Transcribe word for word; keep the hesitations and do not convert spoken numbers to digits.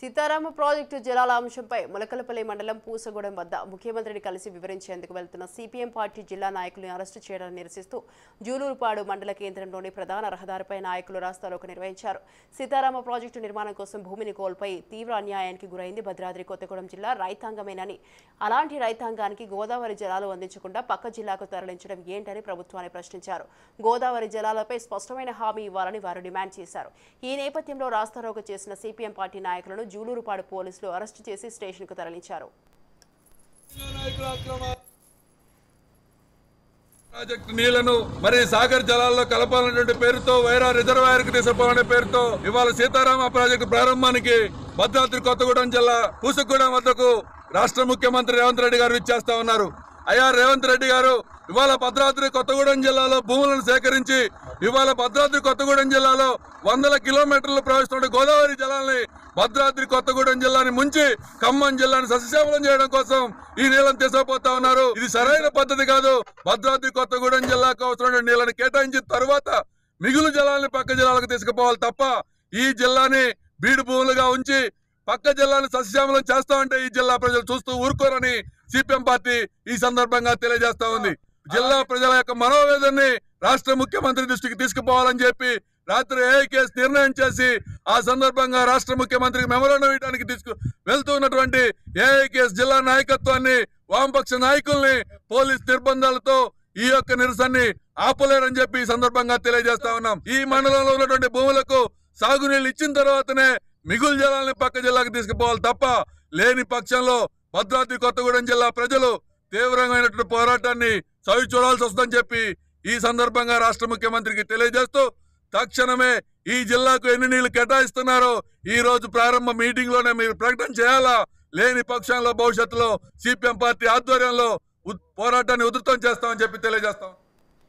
Sitarama project జలాల అంశంపై ములకలపల్లి మండలం పూసగూడెం వద్ద ముఖ్యమంత్రిని కలిసి వివరించేందుకు వెళ్తున్న సిపిఎం పార్టీ జిల్లా నాయకులను అరెస్టు చేయడాన్ని నిరసిస్తూ జూలూరుపాడు మండల కేంద్రంలోని ప్రధాన రహదారిపై నాయకులు రాస్తారోకో నిర్వహించారు. సీతారామ ప్రాజెక్టు నిర్మాణం కోసం భూమిని కోల్పోయి తీవ్ర అన్యాయానికి గురైంది భద్రాద్రి కొత్తగూడెం జిల్లా రైతాంగమేనని, అలాంటి రైతాంగానికి గోదావరి జలాలు అందించకుండా పక్క జిల్లాకు తరలించడం ఏంటని ప్రభుత్వాన్ని ప్రశ్నించారు. గోదావరి జలాలపై స్పష్టమైన హామీ ఇవ్వాలని వారు డిమాండ్ చేశారు. ఈ నేపథ్యంలో రాస్తారోకో చేసిన సిపిఎం పార్టీ నాయకులను జూలూరుపాడు పోలీసులు అరెస్టు చేసి స్టేషన్ కు తరలించారు. ప్రాజెక్టు నీళ్లను మరి సాగర్ జలాల్లో కలపాలనే పేరుతో వైరా రిజర్వాయర్ కు తీసుకుపోవాలనే పేరుతో ఇవాళ సీతారామ ప్రాజెక్టు ప్రారంభానికి భద్రాద్రి కొత్తగూడెం జిల్లా పూసగూడెం వద్దకు రాష్ట్ర ముఖ్యమంత్రి రేవంత్ రెడ్డి గారు ఇచ్చేస్తా ఉన్నారు. అయ్యా రేవంత్ రెడ్డి గారు, ఇవాళ భద్రాద్రి కొత్తగూడెం జిల్లాలో భూములను సేకరించి ఇవాళ భద్రాద్రి కొత్తగూడెం జిల్లాలో వందల కిలోమీటర్లు ప్రవహిస్తున్న గోదావరి జలాల్ని భద్రాద్రి కొత్తగూడెం జిల్లాని ముంచి ఖమ్మం జిల్లాని సస్యశ్యామలం చేయడం కోసం ఈ నీళ్లను తీసుకుపోతా ఉన్నారు. ఇది సరైన పద్ధతి కాదు. భద్రాద్రి కొత్తగూడెం జిల్లాకు అవసరమైన నీళ్లను కేటాయించిన తర్వాత మిగులు జలాల్ని పక్క జిల్లాలకు తీసుకుపోవాలి తప్ప ఈ జిల్లాని బీడు భూములుగా ఉంచి పక్క జిల్లాని సస్యశ్యామలం చేస్తామంటే ఈ జిల్లా ప్రజలు చూస్తూ ఊరుకోరని సిపిఎం పార్టీ ఈ సందర్భంగా తెలియజేస్తా ఉంది. జిల్లా ప్రజల యొక్క మనోవేదనని రాష్ట్ర ముఖ్యమంత్రి దృష్టికి తీసుకుపోవాలని చెప్పి రాత్రి ఏఐకేఎస్ నిర్ణయం చేసి ఆ సందర్భంగా రాష్ట్ర ముఖ్యమంత్రికి మెమోరాండం ఇవ్వడానికి తీసుకు వెళ్తూ ఉన్నటువంటి ఏఐకేఎస్ జిల్లా నాయకత్వాన్ని, వామపక్ష నాయకుల్ని పోలీస్ నిర్బంధాలతో ఈ యొక్క నిరసనని ఆపలేరని చెప్పి ఈ సందర్భంగా తెలియజేస్తా ఉన్నాం. ఈ మండలంలో ఉన్నటువంటి భూములకు సాగునీళ్లు ఇచ్చిన తర్వాతనే మిగులు జలాల్ని పక్క జిల్లాకు తీసుకుపోవాలి తప్ప లేని పక్షంలో భద్రాద్రి కొత్తగూడెం జిల్లా ప్రజలు తీవ్రమైనటువంటి పోరాటాన్ని చవి చూడాల్సి వస్తుందని చెప్పి ఈ సందర్భంగా రాష్ట్ర ముఖ్యమంత్రికి తెలియజేస్తూ తక్షణమే ఈ జిల్లాకు ఎన్ని నీళ్లు కేటాయిస్తున్నారో ఈ రోజు ప్రారంభ మీటింగ్ లోనే మీరు ప్రకటన చేయాలా. లేని పక్షంలో భవిష్యత్తులో సిపిఎం పార్టీ ఆధ్వర్యంలో పోరాటాన్ని ఉధృతం చేస్తామని చెప్పి తెలియజేస్తాం.